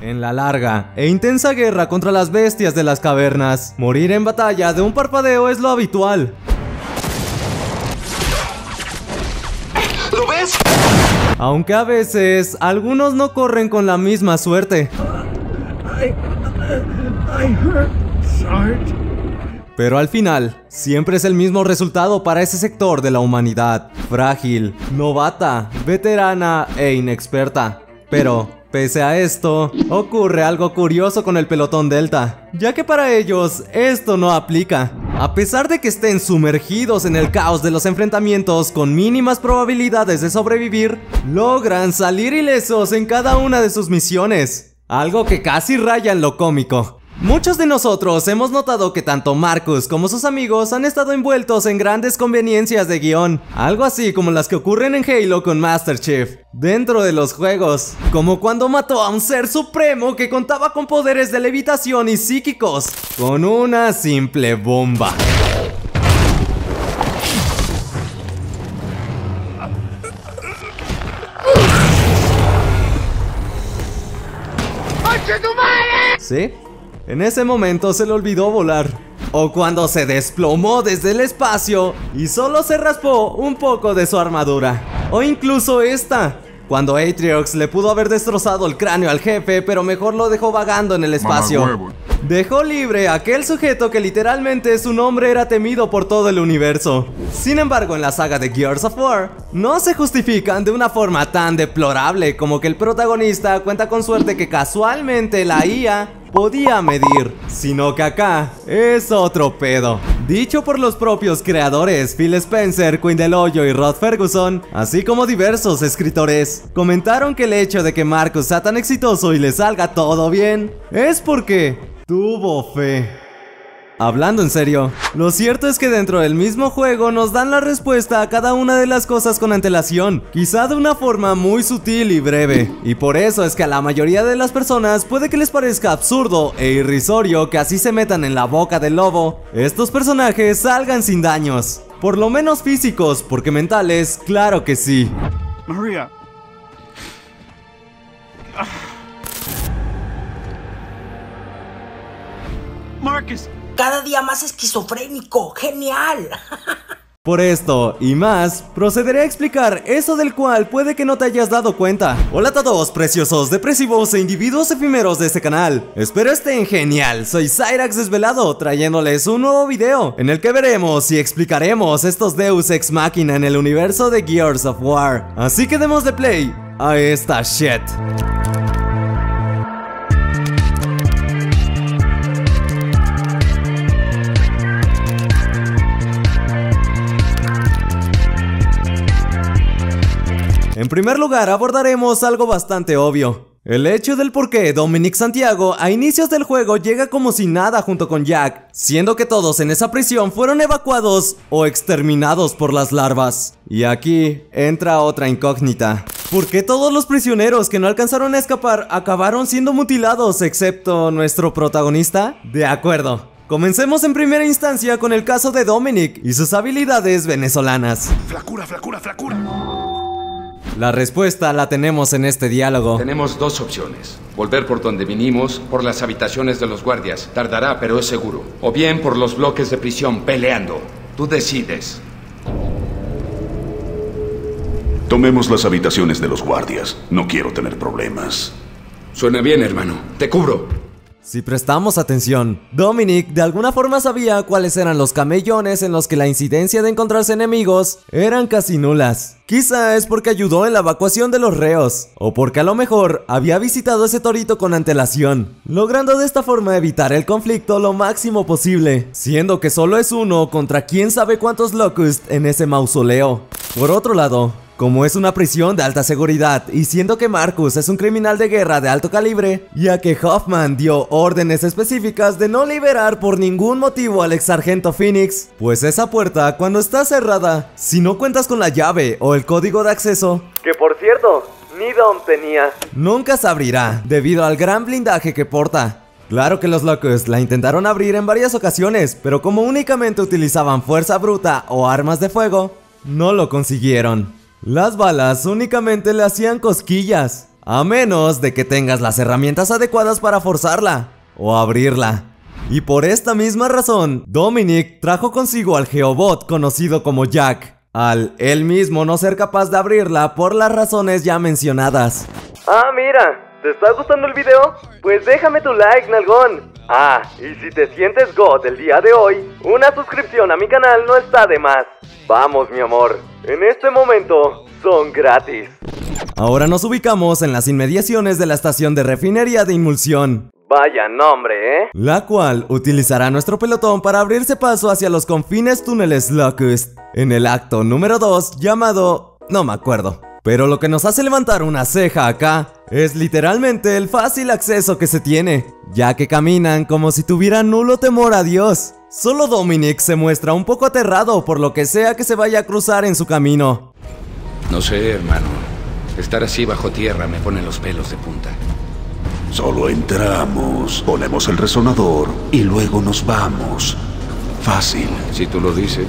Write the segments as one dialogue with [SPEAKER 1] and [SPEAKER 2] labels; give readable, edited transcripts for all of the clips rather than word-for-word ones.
[SPEAKER 1] En la larga e intensa guerra contra las bestias de las cavernas, morir en batalla de un parpadeo es lo habitual.
[SPEAKER 2] ¿Lo ves?
[SPEAKER 1] Aunque a veces, algunos no corren con la misma suerte. Pero al final, siempre es el mismo resultado para ese sector de la humanidad: frágil, novata, veterana e inexperta. Pero, pese a esto, ocurre algo curioso con el pelotón Delta, ya que para ellos esto no aplica. A pesar de que estén sumergidos en el caos de los enfrentamientos con mínimas probabilidades de sobrevivir, logran salir ilesos en cada una de sus misiones, algo que casi raya en lo cómico. Muchos de nosotros hemos notado que tanto Marcus como sus amigos han estado envueltos en grandes conveniencias de guión, algo así como las que ocurren en Halo con Master Chief, dentro de los juegos, como cuando mató a un ser supremo que contaba con poderes de levitación y psíquicos, con una simple bomba. ¿Sí? En ese momento se le olvidó volar. O cuando se desplomó desde el espacio y solo se raspó un poco de su armadura. O incluso esta, cuando Atriox le pudo haber destrozado el cráneo al jefe, pero mejor lo dejó vagando en el espacio. Dejó libre a aquel sujeto que literalmente su nombre era temido por todo el universo. Sin embargo, en la saga de Gears of War, no se justifican de una forma tan deplorable como que el protagonista cuenta con suerte que casualmente la IA podía medir, sino que acá es otro pedo. Dicho por los propios creadores Phil Spencer, Quinn Del Hoyo y Rod Ferguson, así como diversos escritores, comentaron que el hecho de que Marcus sea tan exitoso y le salga todo bien es porque tuvo fe. Hablando en serio, lo cierto es que dentro del mismo juego nos dan la respuesta a cada una de las cosas con antelación, quizá de una forma muy sutil y breve. Y por eso es que a la mayoría de las personas puede que les parezca absurdo e irrisorio que así se metan en la boca del lobo estos personajes salgan sin daños. Por lo menos físicos, porque mentales, claro que sí.
[SPEAKER 3] Maria. Marcus.
[SPEAKER 4] Cada día más esquizofrénico, genial.
[SPEAKER 1] Por esto y más, procederé a explicar eso del cual puede que no te hayas dado cuenta. Hola a todos, preciosos, depresivos e individuos efímeros de este canal. Espero estén genial. Soy Cyrax Desvelado, trayéndoles un nuevo video en el que veremos y explicaremos estos Deus Ex Machina en el universo de Gears of War. Así que demos de play a esta shit. En primer lugar, abordaremos algo bastante obvio: el hecho del por qué Dominic Santiago a inicios del juego llega como si nada junto con Jack, siendo que todos en esa prisión fueron evacuados o exterminados por las larvas. Y aquí entra otra incógnita: ¿por qué todos los prisioneros que no alcanzaron a escapar acabaron siendo mutilados excepto nuestro protagonista? De acuerdo. Comencemos en primera instancia con el caso de Dominic y sus habilidades venezolanas.
[SPEAKER 3] Flacura, flacura, flacura.
[SPEAKER 1] La respuesta la tenemos en este diálogo.
[SPEAKER 5] Tenemos dos opciones: volver por donde vinimos, por las habitaciones de los guardias. Tardará, pero es seguro. O bien por los bloques de prisión peleando. Tú decides.
[SPEAKER 6] Tomemos las habitaciones de los guardias. No quiero tener problemas.
[SPEAKER 5] Suena bien, hermano. Te cubro.
[SPEAKER 1] Si prestamos atención, Dominic de alguna forma sabía cuáles eran los camellones en los que la incidencia de encontrarse enemigos eran casi nulas. Quizá es porque ayudó en la evacuación de los reos, o porque a lo mejor había visitado ese torito con antelación, logrando de esta forma evitar el conflicto lo máximo posible, siendo que solo es uno contra quién sabe cuántos Locust en ese mausoleo. Por otro lado, como es una prisión de alta seguridad y siendo que Marcus es un criminal de guerra de alto calibre, ya que Hoffman dio órdenes específicas de no liberar por ningún motivo al ex sargento Phoenix, pues esa puerta, cuando está cerrada, si no cuentas con la llave o el código de acceso, que por cierto, ni Dom tenía, nunca se abrirá debido al gran blindaje que porta. Claro que los Locust la intentaron abrir en varias ocasiones, pero como únicamente utilizaban fuerza bruta o armas de fuego, no lo consiguieron. Las balas únicamente le hacían cosquillas, a menos de que tengas las herramientas adecuadas para forzarla o abrirla. Y por esta misma razón, Dominic trajo consigo al Geobot conocido como Jack, al él mismo no ser capaz de abrirla por las razones ya mencionadas. Ah, mira, ¿te está gustando el video? Pues déjame tu like, nalgón. Ah, y si te sientes God el día de hoy, una suscripción a mi canal no está de más. Vamos, mi amor, en este momento son gratis. Ahora nos ubicamos en las inmediaciones de la estación de refinería de Inmulsión. Vaya nombre, ¿eh? La cual utilizará nuestro pelotón para abrirse paso hacia los confines túneles Locust, en el acto número 2 llamado... no me acuerdo. Pero lo que nos hace levantar una ceja acá es literalmente el fácil acceso que se tiene, ya que caminan como si tuvieran nulo temor a Dios. Solo Dominic se muestra un poco aterrado por lo que sea que se vaya a cruzar en su camino.
[SPEAKER 5] No sé, hermano. Estar así bajo tierra me pone los pelos de punta.
[SPEAKER 6] Solo entramos, ponemos el resonador y luego nos vamos. Fácil.
[SPEAKER 5] Si tú lo dices.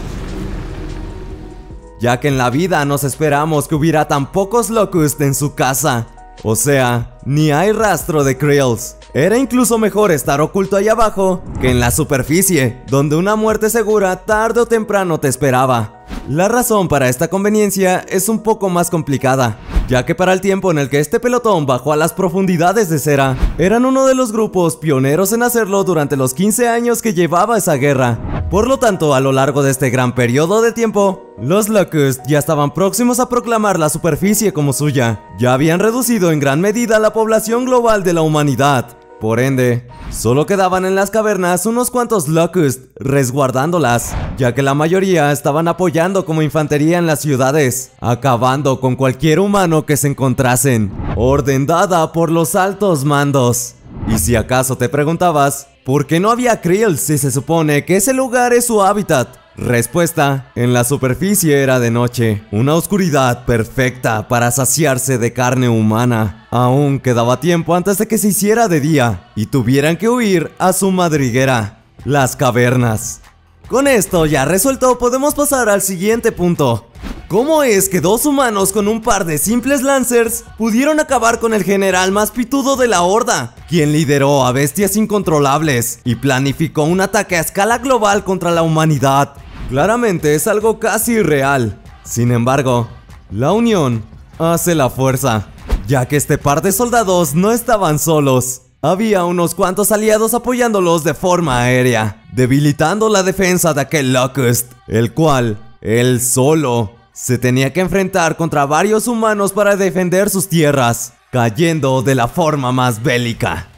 [SPEAKER 1] Ya que en la vida nos esperamos que hubiera tan pocos Locust en su casa. O sea, ni hay rastro de Krills. Era incluso mejor estar oculto ahí abajo que en la superficie, donde una muerte segura tarde o temprano te esperaba. La razón para esta conveniencia es un poco más complicada, ya que para el tiempo en el que este pelotón bajó a las profundidades de Cera, eran uno de los grupos pioneros en hacerlo durante los 15 años que llevaba esa guerra. Por lo tanto, a lo largo de este gran periodo de tiempo, los Locust ya estaban próximos a proclamar la superficie como suya. Ya habían reducido en gran medida la población global de la humanidad. Por ende, solo quedaban en las cavernas unos cuantos Locust resguardándolas, ya que la mayoría estaban apoyando como infantería en las ciudades, acabando con cualquier humano que se encontrasen. Orden dada por los altos mandos. Y si acaso te preguntabas, ¿por qué no había Krills si se supone que ese lugar es su hábitat? Respuesta, en la superficie era de noche, una oscuridad perfecta para saciarse de carne humana. Aún quedaba tiempo antes de que se hiciera de día y tuvieran que huir a su madriguera, las cavernas. Con esto ya resuelto, podemos pasar al siguiente punto. ¿Cómo es que dos humanos con un par de simples Lancers pudieron acabar con el general más pitudo de la Horda, quien lideró a bestias incontrolables y planificó un ataque a escala global contra la humanidad? Claramente es algo casi irreal. Sin embargo, la unión hace la fuerza, ya que este par de soldados no estaban solos. Había unos cuantos aliados apoyándolos de forma aérea, debilitando la defensa de aquel Locust, el cual, él solo, se tenía que enfrentar contra varios humanos para defender sus tierras, cayendo de la forma más bélica.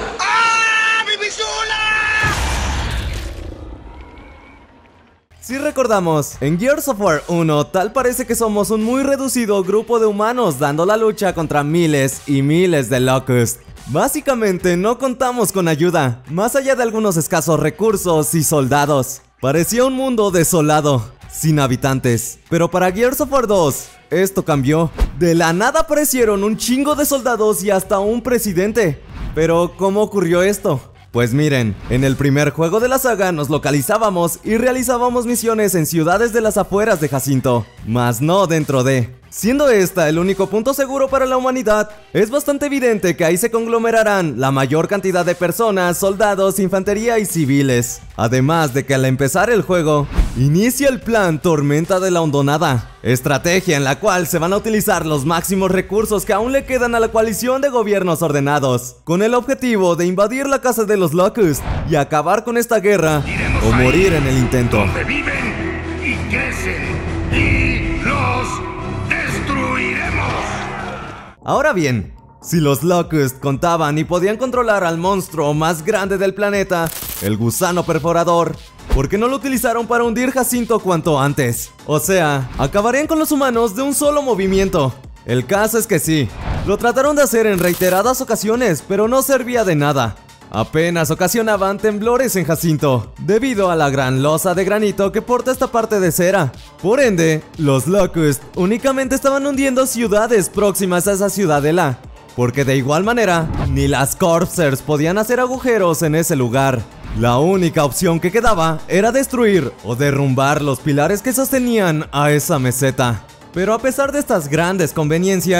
[SPEAKER 1] Si recordamos, en Gears of War 1 tal parece que somos un muy reducido grupo de humanos dando la lucha contra miles y miles de Locust. Básicamente no contamos con ayuda, más allá de algunos escasos recursos y soldados. Parecía un mundo desolado, sin habitantes. Pero para Gears of War 2, esto cambió. De la nada aparecieron un chingo de soldados y hasta un presidente. Pero, ¿cómo ocurrió esto? Pues miren, en el primer juego de la saga nos localizábamos y realizábamos misiones en ciudades de las afueras de Jacinto, mas no dentro de... Siendo esta el único punto seguro para la humanidad, es bastante evidente que ahí se conglomerarán la mayor cantidad de personas, soldados, infantería y civiles. Además de que al empezar el juego, inicia el plan Tormenta de la Hondonada, estrategia en la cual se van a utilizar los máximos recursos que aún le quedan a la coalición de gobiernos ordenados, con el objetivo de invadir la casa de los Locust y acabar con esta guerra o morir en el intento.
[SPEAKER 3] Donde viven y crecen y los destruiremos.
[SPEAKER 1] Ahora bien, si los Locust contaban y podían controlar al monstruo más grande del planeta, el gusano perforador, ¿por qué no lo utilizaron para hundir Jacinto cuanto antes? O sea, acabarían con los humanos de un solo movimiento. El caso es que sí, lo trataron de hacer en reiteradas ocasiones, pero no servía de nada. Apenas ocasionaban temblores en Jacinto, debido a la gran losa de granito que porta esta parte de Cera. Por ende, los Locust únicamente estaban hundiendo ciudades próximas a esa ciudadela, porque de igual manera, ni las Corpsers podían hacer agujeros en ese lugar. La única opción que quedaba era destruir o derrumbar los pilares que sostenían a esa meseta. Pero a pesar de estas grandes conveniencias,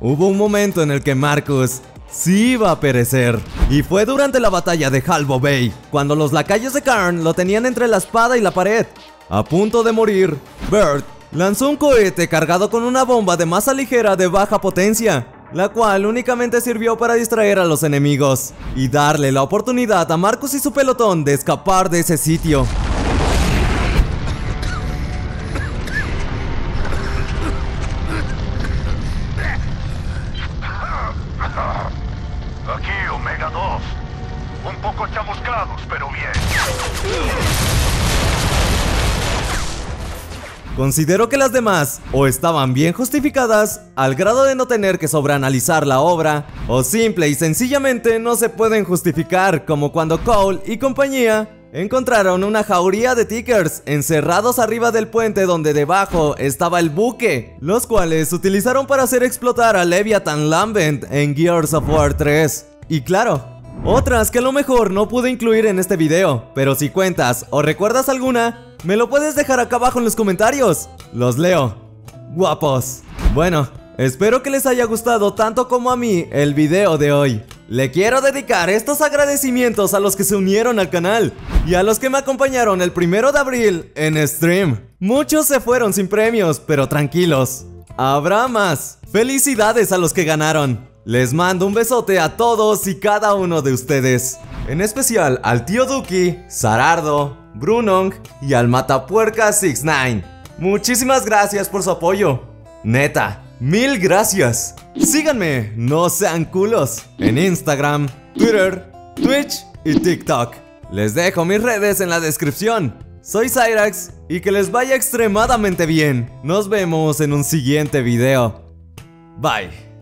[SPEAKER 1] hubo un momento en el que Marcus sí iba a perecer. Y fue durante la batalla de Halvo Bay, cuando los lacayos de Karn lo tenían entre la espada y la pared. A punto de morir, Bert lanzó un cohete cargado con una bomba de masa ligera de baja potencia, la cual únicamente sirvió para distraer a los enemigos y darle la oportunidad a Marcus y su pelotón de escapar de ese sitio.
[SPEAKER 3] Aquí, Omega 2. Un poco chamuscados, pero bien.
[SPEAKER 1] Considero que las demás o estaban bien justificadas al grado de no tener que sobreanalizar la obra, o simple y sencillamente no se pueden justificar, como cuando Cole y compañía encontraron una jauría de Tickers encerrados arriba del puente donde debajo estaba el buque, los cuales utilizaron para hacer explotar a Leviathan Lambent en Gears of War 3. Y claro, otras que a lo mejor no pude incluir en este video, pero si cuentas o recuerdas alguna, me lo puedes dejar acá abajo en los comentarios. Los leo. Guapos. Bueno, espero que les haya gustado tanto como a mí el video de hoy. Le quiero dedicar estos agradecimientos a los que se unieron al canal y a los que me acompañaron el 1 de abril en stream. Muchos se fueron sin premios, pero tranquilos, habrá más. Felicidades a los que ganaron. Les mando un besote a todos y cada uno de ustedes, en especial al tío Duki, Sarardo, Brunong y al Matapuerca69. Muchísimas gracias por su apoyo. Neta, mil gracias. Síganme, no sean culos, en Instagram, Twitter, Twitch y TikTok. Les dejo mis redes en la descripción. Soy Cyrax y que les vaya extremadamente bien. Nos vemos en un siguiente video. Bye.